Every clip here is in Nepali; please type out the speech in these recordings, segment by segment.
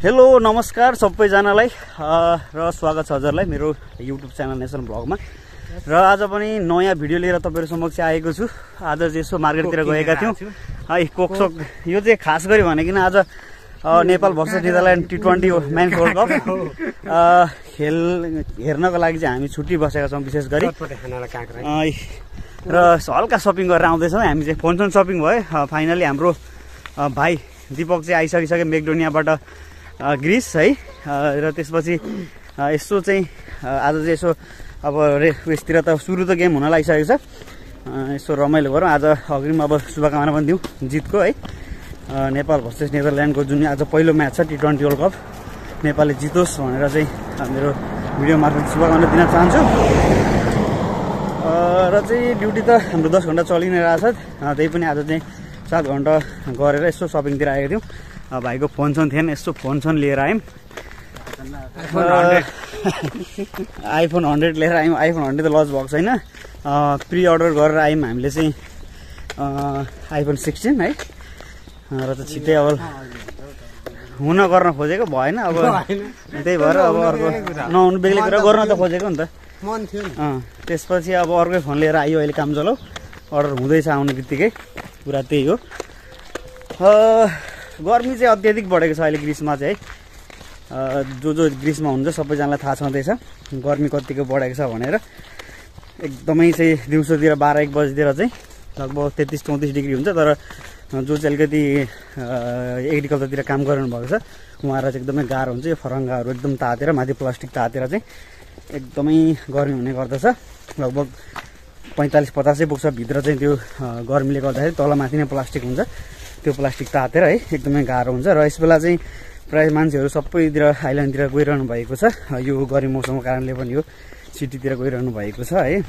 हेलो नमस्कार सबैजनालाई र स्वागत छ हजुरलाई मेरो युट्युब च्यानल नेसन ब्लगमा। र आज पनि नयाँ भिडियो लिएर तपाईहरु समक्ष आएको छु। आज चाहिँ यसो मार्केटतिर गएका थियौं। कोकसोक यो चाहिँ खास गरी भनेकिन आज Nepal versus Netherlands T20 men's world cup खेल हेर्नको लागि चाहिँ हामी छुट्टी बसेका छौं विशेष गरी। र हल्का शपिङ गरेर आउँदैछौं हामी चाहिँ। फोन शपिङ भयो फाइनली। हाम्रो भाइ दीपक चाहिँ आइसकिसके मेकडोनियाबाट ग्रीस है। र त्यसपछि यसो चाहिँ आज चाहिँ यसो अब उयसतिर त सुरु त गेम हुन लागिसकेको छ। यसो रमाइलो गरौँ। आज अग्रिम अब शुभकामना पनि दिउँ जितको है। नेपाल भर्सेस नेदरल्यान्डको जुन आज पहिलो म्याच छ T20 वर्ल्ड कप, नेपालले जितोस् भनेर चाहिँ मेरो भिडियो मार्फत शुभकामना दिन चाहन्छु। र चाहिँ ड्युटी त हाम्रो 10 घण्टा चलि नै रहेछ। त्यही पनि आज चाहिँ 7 घण्टा गरेर यसो शपिङतिर आएको थियौँ। भाइको फोन थिएन, यसो फोन लिएर आयौँ। आइफोन 100 लिएर आयौँ। आइफोन 100 त लन्च भएको छैन, प्रि अर्डर गरेर आयौँ हामीले चाहिँ आइफोन 16 है। र त छिट्टै अब हुन गर्न खोजेको भएन। अब त्यही भएर अब अर्को नहुनु बेग्लै कुरा गर्न त खोजेको नि त मन थियो नि। त्यसपछि अब अर्कै फोन लिएर आयो अहिले काम चलाउ। अर्डर हुँदैछ आउने बित्तिकै। कुरा त्यही हो। गर्मी चाहिँ अत्याधिक बढेको छ अहिले ग्रीसमा चाहिँ है। जो ग्रीसमा हुन्छ सबैजनालाई थाहा छँदैछ गर्मी कतिको बढेको छ भनेर। एकदमै चाहिँ दिउँसोतिर 12-1 बजीतिर चाहिँ लगभग 33-34 डिग्री हुन्छ। तर जो चाहिँ अलिकति एग्रिकल्चरतिर काम गरिरहनु भएको छ उहाँहरूलाई चाहिँ एकदमै गाह्रो हुन्छ। यो फरङ्गाहरू एकदम तातेर माथि प्लास्टिक तातेर चाहिँ एकदमै गर्मी हुने गर्दछ। लगभग 45-50 पुग्छ भित्र चाहिँ त्यो गर्मीले गर्दाखेरि। तलमाथि नै प्लास्टिक हुन्छ, त्यो प्लास्टिक तातेर है एकदमै गाह्रो हुन्छ। र यस बेला चाहिँ प्राय मान्छेहरू सबैतिर आइल्यान्डतिर गइरहनु भएको छ। यो गर्मी मौसमको कारणले पनि यो सिटीतिर गइरहनु भएको छ है।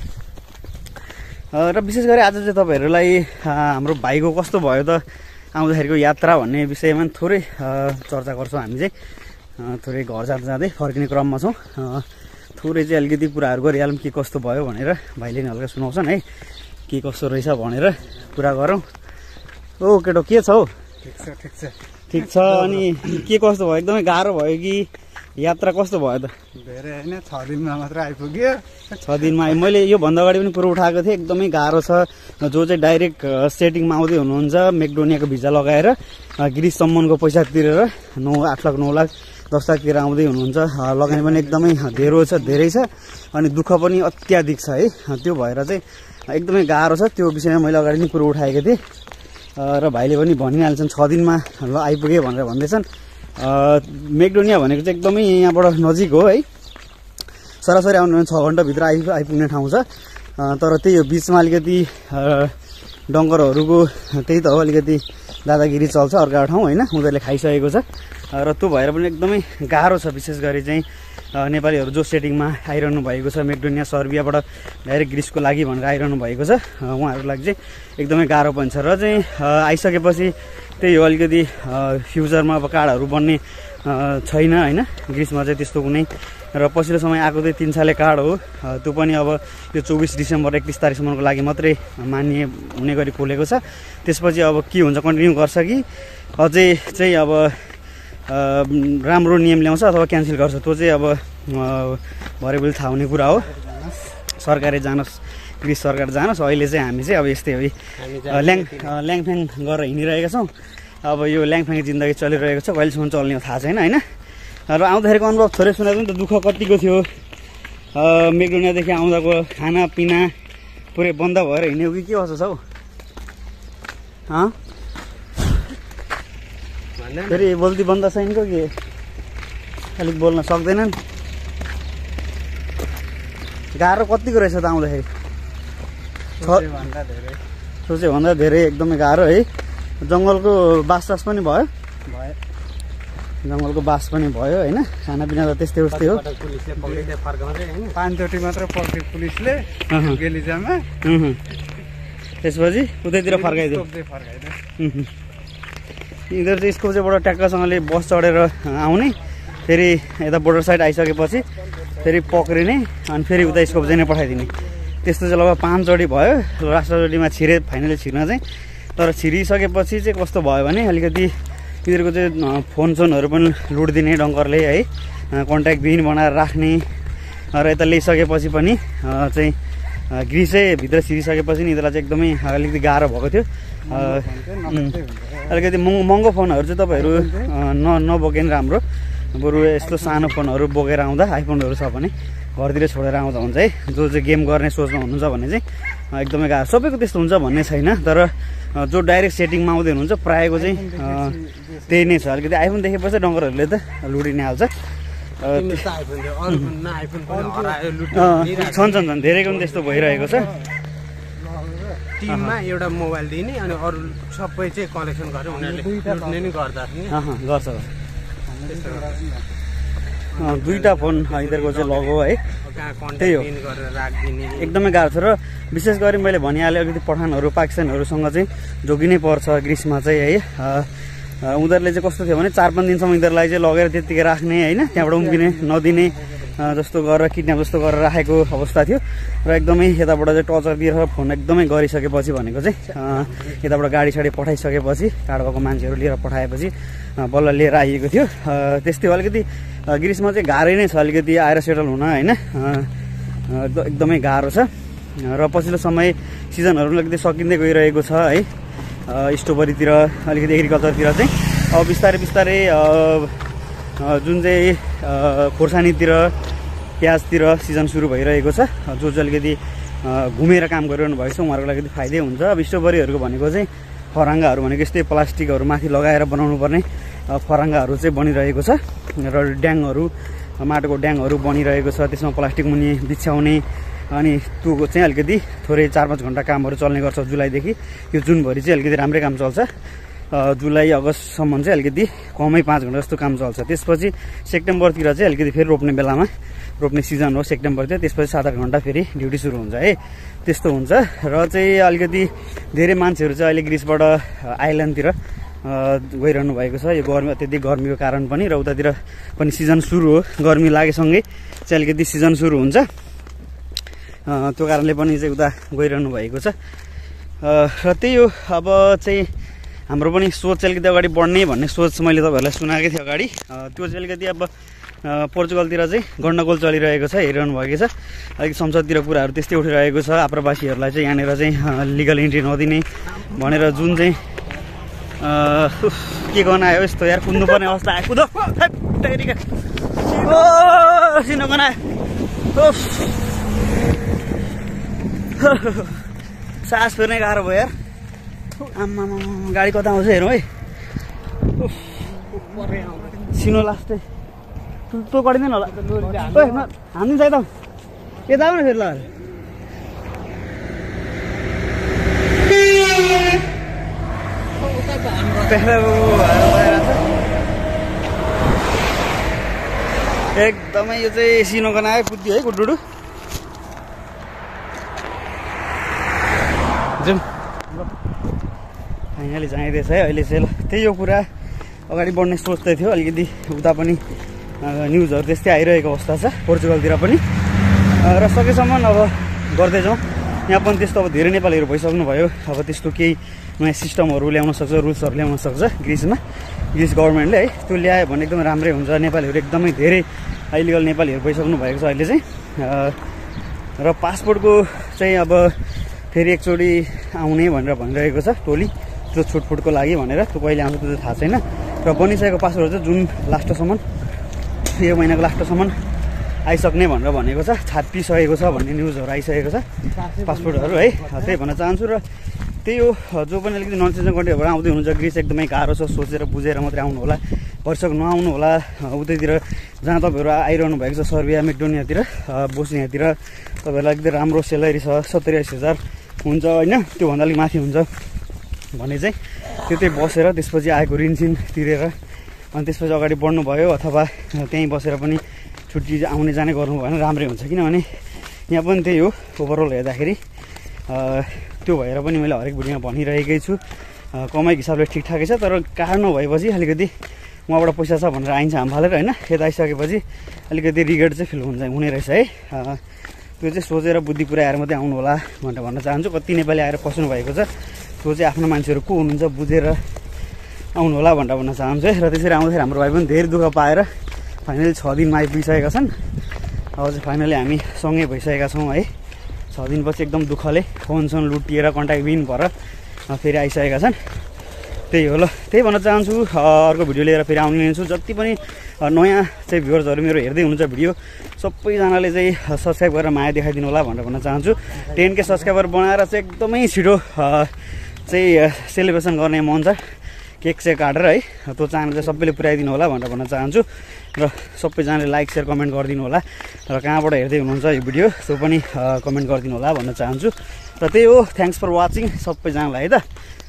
र विशेष गरी आज चाहिँ तपाईँहरूलाई हाम्रो भाइको कस्तो भयो त आउँदाखेरिको यात्रा भन्ने विषयमा थोरै चर्चा गर्छौँ हामी चाहिँ। थोरै घर जाँदै फर्किने क्रममा छौँ। थोरै चाहिँ अलिकति कुराहरू गरिहालौँ के कस्तो भयो भनेर। भाइले नि हल्का सुनाउँछन् है के कस्तो रहेछ भनेर कुरा गरौँ। ओ केटो के छ हौ? ठिक छ। अनि के कस्तो भयो? एकदमै गाह्रो भयो कि यात्रा कस्तो भयो त? धेरै होइन, 6 दिनमा मात्र आइपुग्यो। 6 दिनमा मैले यो भन्दा अगाडि पनि कुरो उठाएको थिएँ। एकदमै गाह्रो छ। जो चाहिँ डाइरेक्ट सेटिङमा आउँदै हुनुहुन्छ मेकडोनियाको भिजा लगाएर ग्रीससम्मको पैसा तिरेर 8 लाख 9 लाख 10 लाखतिर आउँदै हुनुहुन्छ। लगानी पनि एकदमै धेरै छ अनि दुःख पनि अत्याधिक छ है। त्यो भएर चाहिँ एकदमै गाह्रो छ। त्यो विषयमा मैले अगाडि नै कुरो उठाएको थिएँ। र भाइले पनि भनिहाल्छन् 6 दिनमा ल आइपुगे भनेर भन्दैछन्। मेकडोनिया भनेको चाहिँ एकदमै यहाँबाट नजिक हो है। सरासरी आउनु भने 6 घण्टाभित्र आइपुग्ने ठाउँ छ। तर त्यही हो बिचमा अलिकति डङ्गरहरूको त्यही त हो, अलिकति दादागिरी चल्छ अर्को ठाउँ होइन। उनीहरूले खाइसकेको छ। र त्यो भएर पनि एकदमै गाह्रो छ। विशेष गरी चाहिँ नेपालीहरू जो सेटिङमा आइरहनु भएको छ मेकडोनिया सर्बियाबाट डाइरेक्ट ग्रीसको लागि भनेर आइरहनु भएको छ उहाँहरूको लागि चाहिँ एकदमै गाह्रो पनि छ। र चाहिँ आइसकेपछि त्यही हो अलिकति फ्युचरमा अब कार्डहरू बन्ने छैन होइन ग्रीसमा चाहिँ त्यस्तो कुनै। र पछिल्लो समय आएको चाहिँ 3 साले कार्ड हो। त्यो पनि अब यो 24 डिसेम्बर 31 तारिकसम्मको लागि मात्रै मान्य हुने गरी खोलेको छ। त्यसपछि अब के हुन्छ, कन्टिन्यू गर्छ कि अझै चाहिँ अब राम्रो नियम ल्याउँछ अथवा क्यान्सल गर्छ त्यो चाहिँ अब भरेबेल थाहा हुने कुरा हो। सरकारले जानोस्, ग्रीस सरकार जानोस्। अहिले चाहिँ हामी चाहिँ अब यस्तै हो ल्याङफ्याङ गरेर हिँडिरहेका छौँ। अब यो ल्याङफ्याङ जिन्दगी चलिरहेको छ, कहिलेसम्म चल्ने थाहा छैन होइन। र आउँदाखेरिको अनुभव थोरै सुनाएको नि त दुःख कतिको थियो। मेकडोनियादेखि आउँदाको खानापिना पुरै बन्द भएर हिँड्यो कि के कस्तो छ हौ? फेरि बोल्ती बन्द छैन कि अलिक बोल्न सक्दैनन्? गाह्रो कतिको रहेछ त आउँदाखेरि? सोचेभन्दा धेरै एकदमै गाह्रो है। जङ्गलको बाससास पनि भयो, जङ्गलको बास पनि भयो होइन। खानापिना त त्यस्तै उस्तै हो। पाँचचोटि मात्र पक्रियो पुलिसले गेलिजामा। त्यसपछि उतैतिर फर्काइदियो। यिनीहरू चाहिँ स्कोचेबाट ट्याक्कसँगले बस चढेर आउने, फेरि यता बोर्डर साइड आइसकेपछि फेरि पक्रिने अनि फेरि उता स्कोप चाहिँ नै पठाइदिने। त्यस्तो चाहिँ लगभग 5 चोटि भयो। लास्ट चोटिमा छिरे फाइनली छिर्न चाहिँ। तर छिरिसकेपछि चाहिँ कस्तो भयो भने अलिकति यिनीहरूको चाहिँ फोनसोनहरू पनि लुटिदिने डङ्करले है, कन्ट्याक्ट बिन बनाएर राख्ने र यता ल्याइसकेपछि पनि चाहिँ ग्रिसै भित्र छिरिसकेपछि नि यिनीहरूलाई चाहिँ एकदमै अलिकति गाह्रो भएको थियो। अलिकति महँगो फोनहरू चाहिँ तपाईँहरू नबोकेन राम्रो, बरु यस्तो सानो फोनहरू बोकेर आउँदा आइफोनहरू छ भने घरतिर छोडेर आउँदा हुन्छ है। जो चाहिँ गेम गर्ने सोचमा हुनुहुन्छ भने चाहिँ एकदमै गाह्रो, सबैको त्यस्तो हुन्छ भन्ने छैन, तर जो डाइरेक्ट सेटिङमा आउँदै हुनुहुन्छ प्रायःको चाहिँ त्यही नै छ। अलिकति आइफोन देखेपछि डङ्गरहरूले त लुटिने हाल्छ। छन् धेरैको पनि त्यस्तो भइरहेको छ। टिममा एउटा मोबाइल दिने अनि अरू सबै चाहिँ कलेक्सन गरेर उनीहरूले लुट्ने नि गर्दा गर्छ। दुईटा फोन यिनीहरूको चाहिँ लगो है, त्यही हो एकदमै गाह्रो छ। र विशेष गरी मैले भनिहालेँ अलिकति पठानहरू पाकिस्तानहरूसँग चाहिँ जोगिनै पर्छ ग्रिसमा चाहिँ है। उनीहरूले चाहिँ कस्तो थियो भने 4-5 दिनसम्म यिनीहरूलाई चाहिँ लगेर त्यत्तिकै राख्ने होइन, त्यहाँबाट उम्किने नदिने जस्तो गरेर किडन्याप जस्तो गरेर राखेको अवस्था थियो। र एकदमै यताबाट चाहिँ टर्चर दिएर फोन एकदमै गरिसकेपछि भनेको चाहिँ यताबाट गाडी पठाइसकेपछि कार्ड भएको मान्छेहरू लिएर पठाएपछि बल्ल लिएर आइएको थियो। त्यस्तै हो, अलिकति ग्रिसमा चाहिँ गाह्रै नै छ अलिकति आएर सेटल हुन होइन, एकदमै गाह्रो छ। र पछिल्लो समय सिजनहरू अलिकति सकिँदै गइरहेको छ है। स्ट्रबेरीतिर अलिकति एग्रिकल्चरतिर चाहिँ अब बिस्तारै जुन चाहिँ खोर्सानीतिर प्याजतिर सिजन सुरु भइरहेको छ। जो चाहिँ अलिकति घुमेर काम गरिरहनु भएको छ उहाँहरूको लागि फाइदै हुन्छ। अब स्ट्रबेरीहरूको भनेको चाहिँ फराङ्गाहरू भनेको यस्तै प्लास्टिकहरू माथि लगाएर बनाउनु पर्ने फराङ्गाहरू चाहिँ बनिरहेको छ। र ड्याङहरू माटोको ड्याङहरू बनिरहेको छ, त्यसमा प्लास्टिक मुनि बिछ्याउने अनि त्यो चाहिँ अलिकति थोरै 4-5 घन्टा कामहरू चल्ने गर्छ जुलाईदेखि। यो जुनभरि चाहिँ अलिकति राम्रै काम चल्छ, जुलाई अगस्तसम्म चाहिँ अलिकति कमै 5 घन्टा जस्तो काम चल्छ। त्यसपछि सेप्टेम्बरतिर चाहिँ अलिकति फेरि रोप्ने सिजन हो सेप्टेम्बरतिर, त्यसपछि 7-8 घन्टा फेरि ड्युटी सुरु हुन्छ है, त्यस्तो हुन्छ। र चाहिँ अलिकति धेरै मान्छेहरू चाहिँ अहिले ग्रिसबाट आइल्यान्डतिर गइरहनु भएको छ। यो गर्मी अत्यधिक गर्मीको कारण पनि र उतातिर पनि सिजन सुरु हो, गर्मी लागेसँगै चाहिँ अलिकति सिजन सुरु हुन्छ, त्यो कारणले पनि चाहिँ उता गइरहनु भएको छ। र त्यही हो, अब चाहिँ हाम्रो पनि सोच चाहिँ अलिकति अगाडि बढ्ने भन्ने सोच मैले तपाईँहरूलाई सुनाएको थिएँ अगाडि। त्यो चाहिँ अलिकति अब पोर्चुगलतिर चाहिँ गण्डगोल चलिरहेको छ, हेरिरहनु भएको छ। अलिकति संसदतिर कुराहरू त्यस्तै उठिरहेको छ, आप्रवासीहरूलाई चाहिँ यहाँनिर चाहिँ लिगल इन्ट्री नदिने भनेर जुन चाहिँ के गर्न आयो यस्तो यार, कुद्नुपर्ने अवस्था आयो। कुदो सिनो गन आयो, सास फेर्ने गाह्रो भयो यार। आम्मा गाडी कता आउँछ हेरौँ है। सिनो लास्टै त्यो गरिँदैन होला, हान्दिन्छ है त, यता आऊ न फेरि ल। एकदमै यो चाहिँ सिनोकन आयो, कुद्यो है गुडुडु। जाउँ फाइनली चाहिँदैछ है अहिले चाहिँ। त्यही हो कुरा, अगाडि बढ्ने सोच्दै थियो अलिकति, उता पनि न्युजहरू त्यस्तै आइरहेको अवस्था छ पोर्चुगलतिर पनि। र सकेसम्म अब गर्दै जाउँ। यहाँ पनि त्यस्तो अब धेरै नेपालीहरू भइसक्नु भयो, अब त्यस्तो केही नयाँ सिस्टमहरू ल्याउन सक्छ, रुल्सहरू ल्याउन सक्छ ग्रिसमा, ग्रिस गभर्मेन्टले है। त्यो ल्यायो भने एकदमै राम्रै हुन्छ। नेपालीहरू एकदमै धेरै इलिगल नेपालीहरू भइसक्नु भएको छ अहिले चाहिँ। र पासपोर्टको चाहिँ अब फेरि एकचोटि आउने भनेर भनिरहेको छ टोली, त्यो छुटफुटको लागि भनेर। त्यो कहिले आउँछ त्यो चाहिँ थाहा छैन। र बनिसकेको पासपोर्टहरू चाहिँ जुन लास्टसम्म, यो महिनाको लास्टसम्म आइसक्ने भनेर भनेको छ, छापिसकेको छ भन्ने न्युजहरू आइसकेको छ पासपोर्टहरू है। त्यही भन्न चाहन्छु। र त्यही हो, जो पनि अलिकति नन सिटिजन कन्ट्रीबाट आउँदै हुनुहुन्छ ग्रिस एकदमै गाह्रो छ, सोचेर बुझेर मात्रै आउनु होला, भरसक नआउनु होला। उतैतिर जहाँ तपाईँहरू आइरहनु भएको छ सर्बिया मेक्डोनियातिर बोस्नियातिर तपाईँहरूलाई एकदम राम्रो सेलेरी छ, 70-80 हजार हुन्छ होइन, त्योभन्दा अलिक माथि हुन्छ भने चाहिँ त्यतै बसेर त्यसपछि आएको ऋणसिन तिरेर अनि त्यसपछि अगाडि बढ्नुभयो, अथवा त्यहीँ बसेर पनि छुट्टी आउने जाने गर्नुभयो भने राम्रै हुन्छ। किनभने यहाँ पनि त्यही हो, ओभरअल हेर्दाखेरि त्यो भएर पनि मैले हरेक भिडियोमा भनिरहेकै छु, कमाइको हिसाबले ठिकठाकै छ। तर कार नभएपछि अलिकति उहाँबाट पैसा छ भनेर आइन्छ हामफालेर होइन, यता आइसकेपछि अलिकति रिग्रेट चाहिँ फिल हुने रहेछ है। त्यो चाहिँ सोचेर बुद्धि पुऱ्याएर मात्रै आउनु होला भनेर भन्न चाहन्छु। कति नेपाली आएर फस्नु भएको छ, त्यो चाहिँ आफ्नो मान्छेहरू को हुनुहुन्छ बुझेर आउनु होला भनेर भन्न चाहन्छु है। र त्यसरी आउँदाखेरि हाम्रो भाइ पनि धेरै दुःख पाएर फाइनली 6 दिनमा आइपुगिसकेका छन्। अब चाहिँ फाइनली हामी सँगै भइसकेका छौँ है। 6 दिनपछि एकदम दुःखले फोन लुटिएर कन्ट्याक्ट विन भएर फेरि आइसकेका छन्। त्यही हो ल, त्यही भन्न चाहन्छु। अर्को भिडियो लिएर फेरि आउने छु। जति पनि नयाँ चाहिँ भ्युवर्सहरू मेरो हेर्दै हुनुहुन्छ भिडियो, सबैजनाले चाहिँ सब्सक्राइब गरेर माया देखाइदिनु होला भनेर भन्न चाहन्छु। 10K सब्सक्राइबर बनाएर चाहिँ एकदमै छिटो चाहिँ सेलिब्रेसन गर्ने मन छ, केक सेक काटेर है। त्यो चाहना चाहिँ सबैले पुऱ्याइदिनु होला भनेर भन्न चाहन्छु। र सबैजनाले लाइक सेयर कमेन्ट गरिदिनु होला। र कहाँबाट हेर्दै हुनुहुन्छ यो भिडियो त्यो पनि कमेन्ट गरिदिनु होला भन्न चाहन्छु। र त्यही हो, थ्याङ्क्स फर वाचिङ सबैजनालाई है त।